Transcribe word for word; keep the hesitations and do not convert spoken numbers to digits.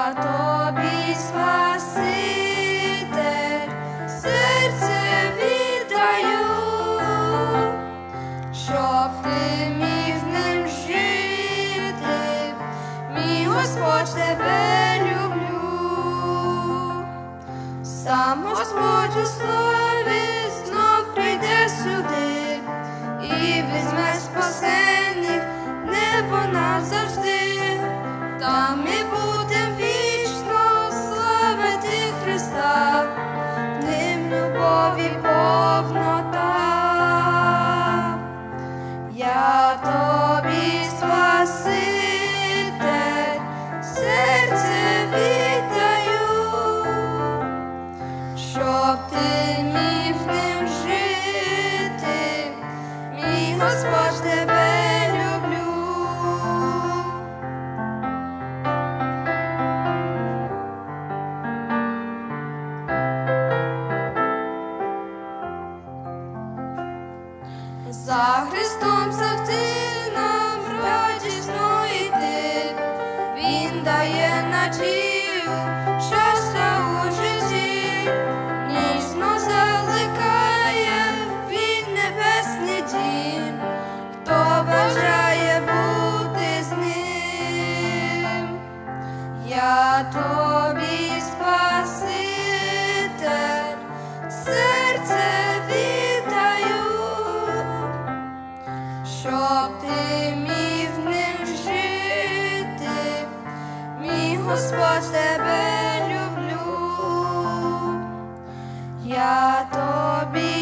тобі, Спаситель, серце віддаю, щоб ти міг ним жити, мій Господь, тебе люблю. Сам Господь у славі знов прийде сюди і візьме спасених в небо назавжди. Там ми будем вічно славити Христа, в ним любові повнота. Я тобі, Спаситель, серце віддаю, щоб ти міг ним жити, мій Господь, тебе люблю. За Христом завжди нам радісно йти, Він дає надію, щастя у житті, ніжно закликає Він небесний дім, хто бажає бути з ним. Я тобі, Спаситель, серце віддаю, щоб ти міг ним жити, мій Господь, тебе люблю. Я тобі,